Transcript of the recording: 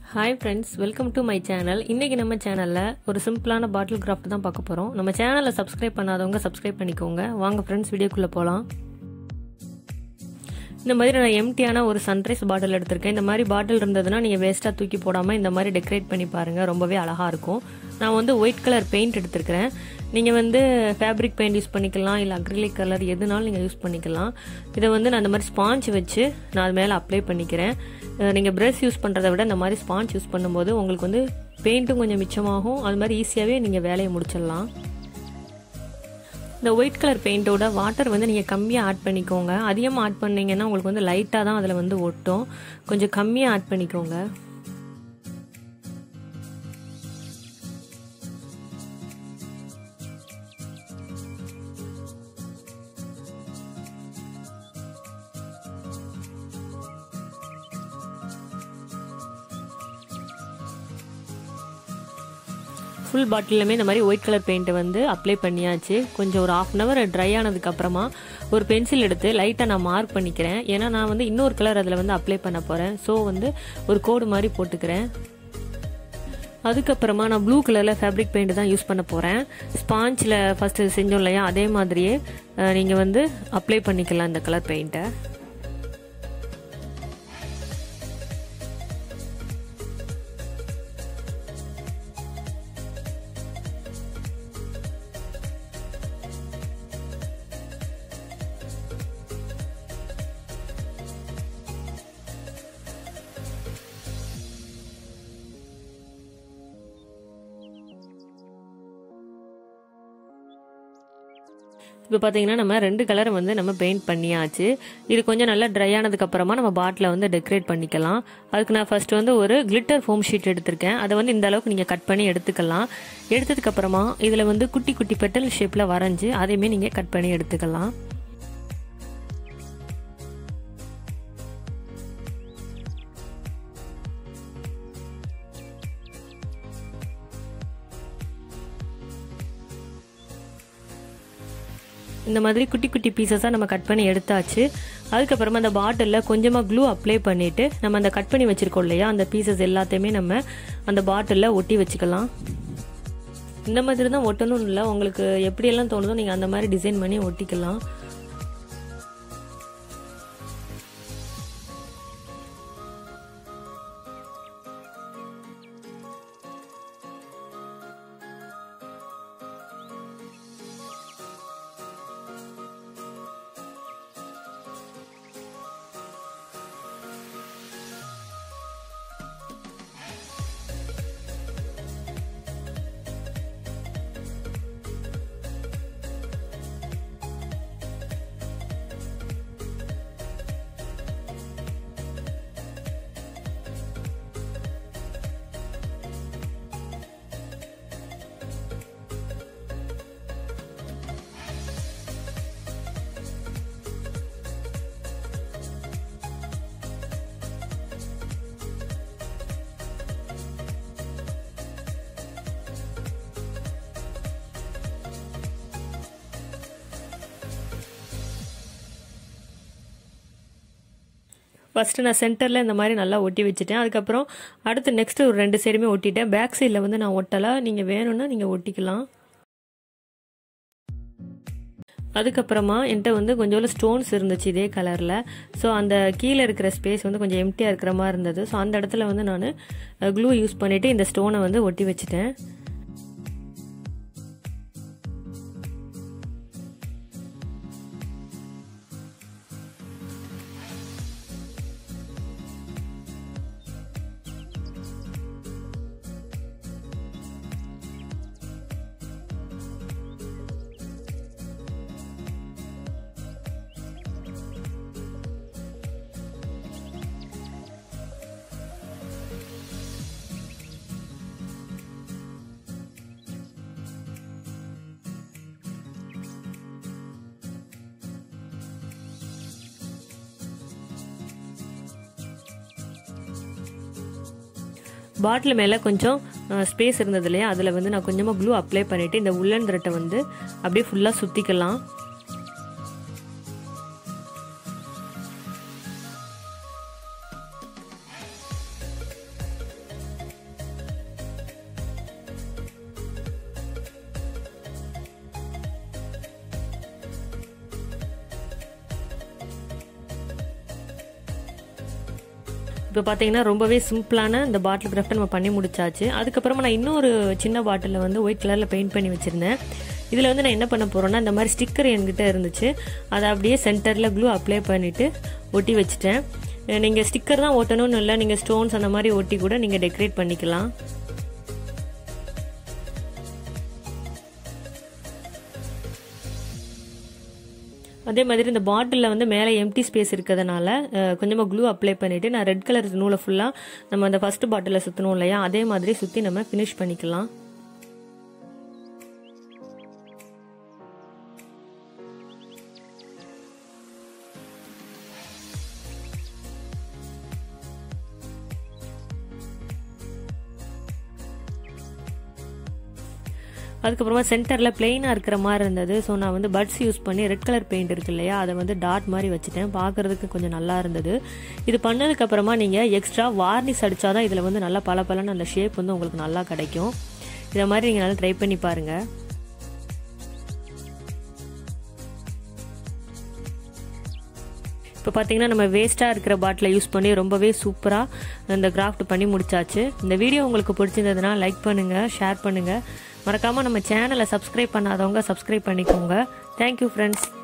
Hi friends, welcome to my channel. இன்னைக்கு நம்ம சேனல்ல ஒரு சிம்பிளான பாட்டில் கிராஃப்ட் தான் பார்க்க போறோம். நம்ம சேனலை சப்ஸ்கிரைப் பண்ணாதவங்க சப்ஸ்கிரைப் பண்ணிக்கோங்க. வாங்க ஃப்ரெண்ட்ஸ் வீடியோக்குள்ள போலாம். இந்த மாதிரி நான் எம்டியான ஒரு சன்ரைஸ் பாட்டில் எடுத்திருக்கேன். இந்த மாதிரி பாட்டில் இருந்ததுன்னா நீங்க வேஸ்டா தூக்கி போடாம இந்த மாதிரி டெக்கரேட் பண்ணி பாருங்க. ரொம்பவே அழகா இருக்கும். நான் வந்து ஒயிட் கலர் பெயிண்ட் எடுத்திருக்கேன். நீங்க வந்து ஃபேப்ரிக் பெயிண்ட் யூஸ் பண்ணிக்கலாம், இல்ல அக்ரிலிக் கலர் எதுனாலும் நீங்க யூஸ் பண்ணிக்கலாம். இதை வந்து நான் இந்த மாதிரி ஸ்பாஞ்ச் வச்சு நான் அது மேல அப்ளை பண்ணிக்கிறேன். நீங்க பிரஷ் யூஸ் பண்றதை விட இந்த மாதிரி ஸ்பாஞ்ச் யூஸ் பண்ணும்போது உங்களுக்கு வந்து பெயிண்ட்டும் கொஞ்சம் மிச்சமாகும். அது மாதிரி ஈஸியாவே நீங்க வேலையை முடிச்சிடலாம். இந்த ஒயிட் கலர் பெயிண்டோட வாட்டர் வந்து நீங்கள் கம்மியாக ஆட் பண்ணிக்கோங்க. அதிகமாக ஆட் பண்ணிங்கன்னா உங்களுக்கு வந்து லைட்டாக தான் அதில் வந்து ஒட்டும். கொஞ்சம் கம்மியாக ஆட் பண்ணிக்கோங்க. ஃபுல் பாட்டிலுமே இந்த மாதிரி ஒயிட் கலர் பெயிண்ட்டை வந்து அப்ளை பண்ணியாச்சு. கொஞ்சம் ஒரு ½ அன் ஹவர் ட்ரை ஆனதுக்கப்புறமா ஒரு பென்சில் எடுத்து லைட்டாக நான் மார்க் பண்ணிக்கிறேன். ஏன்னா நான் வந்து இன்னொரு கலர் அதில் வந்து அப்ளை பண்ண போகிறேன். ஸோ வந்து ஒரு கோடு மாதிரி போட்டுக்கிறேன். அதுக்கப்புறமா நான் ப்ளூ கலரில் ஃபேப்ரிக் பெயிண்ட் தான் யூஸ் பண்ண போகிறேன். ஸ்பாஞ்சில் ஃபஸ்ட்டு செஞ்சோம் இல்லையா, அதே மாதிரியே நீங்கள் வந்து அப்ளை பண்ணிக்கலாம் இந்த கலர் பெயிண்ட்டை. இப்போ பார்த்தீங்கன்னா நம்ம 2 கலரை வந்து நம்ம பெயிண்ட் பண்ணியாச்சு. இது கொஞ்சம் நல்லா ட்ரை ஆனதுக்கு அப்புறமா நம்ம பாட்டிலை வந்து டெக்கரேட் பண்ணிக்கலாம். அதுக்கு நான் ஃபர்ஸ்ட் வந்து ஒரு கிளிட்டர் ஃபோம் ஷீட் எடுத்திருக்கேன். அதை வந்து இந்த அளவுக்கு நீங்கள் கட் பண்ணி எடுத்துக்கலாம். எடுத்ததுக்கு அப்புறமா இதில் வந்து குட்டி குட்டி பெட்டல் ஷேப்பில் வரைஞ்சி அதையுமே நீங்கள் கட் பண்ணி எடுத்துக்கலாம். இந்த மாதிரி குட்டி குட்டி பீசஸாக நம்ம கட் பண்ணி எடுத்தாச்சு. அதுக்கப்புறமா அந்த பாட்டிலில் கொஞ்சமாக க்ளூ அப்ளை பண்ணிவிட்டு நம்ம அந்த கட் பண்ணி வச்சுருக்கோம் இல்லையா, அந்த பீசஸ் எல்லாத்தையுமே நம்ம அந்த பாட்டிலில் ஒட்டி வச்சுக்கலாம். இந்த மாதிரி தான் ஒட்டணும்னு இல்லை, உங்களுக்கு எப்படியெல்லாம் தோணுதோ நீங்கள் அந்த மாதிரி டிசைன் பண்ணி ஒட்டிக்கலாம். ஃபஸ்ட்டு நான் சென்டரில் இந்த மாதிரி நல்லா ஒட்டி வச்சுட்டேன். அதுக்கப்புறம் அடுத்து நெக்ஸ்ட்டு ஒரு 2 சைடுமே ஒட்டிட்டேன். பேக் சைடில் வந்து நான் ஒட்டலை, நீங்கள் வேணும்னா நீங்கள் ஒட்டிக்கலாம். அதுக்கப்புறமா என்கிட்ட வந்து கொஞ்சோண்டு ஸ்டோன்ஸ் இருந்துச்சு இதே கலரில். ஸோ அந்த கீழே இருக்கிற ஸ்பேஸ் வந்து கொஞ்சம் எம்டியாக இருக்கிற மாதிரி இருந்தது. ஸோ அந்த இடத்துல வந்து நான் க்ளூ யூஸ் பண்ணிவிட்டு இந்த ஸ்டோனை வந்து ஒட்டி வச்சுட்டேன். பாட்டில் மேலே கொஞ்சம் ஸ்பேஸ் இருந்தது இல்லையா, அதில் வந்து நான் கொஞ்சமாக க்ளூ அப்ளை பண்ணிவிட்டு இந்த உள்ளன் த்ரெட்டை வந்து அப்படியே ஃபுல்லாக சுற்றிக்கலாம். இப்போ பார்த்தீங்கன்னா ரொம்பவே சிம்பிளான இந்த பாட்டில் கிராஃப்ட் நம்ம பண்ணி முடிச்சாச்சு. அதுக்கப்புறமா நான் இன்னொரு சின்ன பாட்டிலில் வந்து ஒயிட் கலரில் பெயிண்ட் பண்ணி வச்சுருந்தேன். இதில் வந்து நான் என்ன பண்ண போகிறேன்னா, இந்த மாதிரி ஸ்டிக்கர் என்கிட்ட இருந்துச்சு, அதை அப்படியே சென்டரில் க்ளூ அப்ளை பண்ணிவிட்டு ஒட்டி வச்சுட்டேன். நீங்கள் ஸ்டிக்கர் தான் ஒட்டணும்னு இல்லை, நீங்கள் ஸ்டோன்ஸ் அந்த மாதிரி ஒட்டி கூட நீங்கள் டெக்கரேட் பண்ணிக்கலாம். அதே மாதிரி இந்த பாட்டிலில் வந்து மேலே எம்டி ஸ்பேஸ் இருக்கிறதுனால கொஞ்சமாக க்ளூ அப்ளை பண்ணிவிட்டு நான் ரெட் கலர் நூலை ஃபுல்லாக நம்ம அந்த ஃபர்ஸ்ட் பாட்டிலில் சுற்றணும் இல்லையா, அதே மாதிரி சுற்றி நம்ம ஃபினிஷ் பண்ணிக்கலாம். அதுக்கப்புறமா சென்டரில் பிளெயினாக இருக்கிற மாதிரி இருந்தது. ஸோ நான் வந்து பட்ஸ் யூஸ் பண்ணி ரெட் கலர் பெயிண்ட் இருக்கு இல்லையா, அதை வந்து டாட் மாதிரி வச்சுட்டேன். பார்க்குறதுக்கு கொஞ்சம் நல்லா இருந்தது. இது பண்ணதுக்கப்புறமா நீங்கள் எக்ஸ்ட்ரா வார்னிஷ் அடித்தாதான் இதில் வந்து நல்லா பளபளன்னு அந்த ஷேப் வந்து உங்களுக்கு நல்லா கிடைக்கும். இதை மாதிரி நீங்கள் நல்லா ட்ரை பண்ணி பாருங்கள். இப்போ பார்த்தீங்கன்னா நம்ம வேஸ்ட்டாக இருக்கிற பாட்டிலை யூஸ் பண்ணி ரொம்பவே சூப்பராக இந்த கிராஃப்ட் பண்ணி முடிச்சாச்சு. இந்த வீடியோ உங்களுக்கு பிடிச்சிருந்ததுன்னா லைக் பண்ணுங்கள், ஷேர் பண்ணுங்கள். மறக்காமல் நம்ம சேனலை சப்ஸ்கிரைப் பண்ணாதவங்க சப்ஸ்கிரைப் பண்ணிக்கோங்க. Thank you friends.